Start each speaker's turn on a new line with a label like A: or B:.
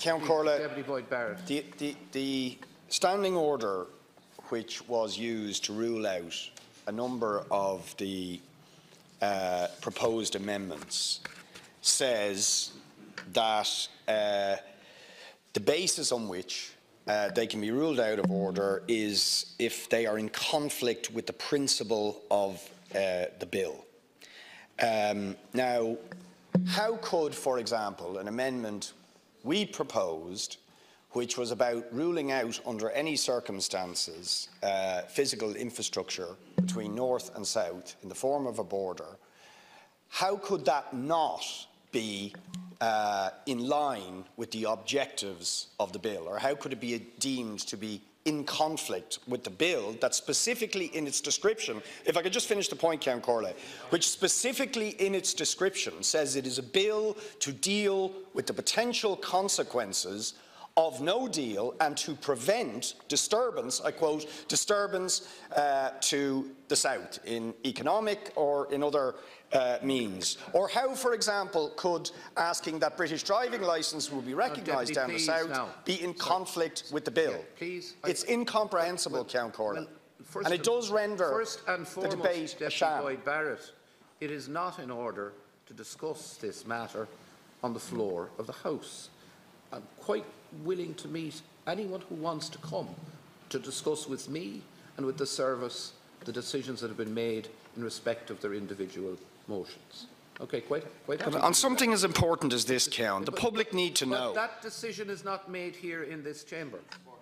A: Count Corlett,
B: Deputy Boyd Barrett.
A: The standing order which was used to rule out a number of the proposed amendments says that the basis on which they can be ruled out of order is if they are in conflict with the principle of the bill. Now, how could, for example, an amendment we proposed, which was about ruling out under any circumstances physical infrastructure between north and south in the form of a border, how could that not be in line with the objectives of the bill? Or how could it be deemed to be in conflict with the bill that specifically in its description, if I could just finish the point, Count Corlett, which specifically in its description says it is a bill to deal with the potential consequences of no deal and to prevent disturbance, I quote, disturbance to the south in economic or in other means. Or how, for example, could asking that British driving licence will be recognised down the south be in conflict with the bill?
B: Yeah, please.
A: It's incomprehensible, Count Corlett. And it does render the debate a sham.
B: Boyd Barrett, it is not in order to discuss this matter on the floor of the House. I'm quite willing to meet anyone who wants to come to discuss with me and with the service the decisions that have been made in respect of their individual motions. Okay, quite happy.
A: On something as important as this, Count, the public need to know.
B: But that decision is not made here in this chamber.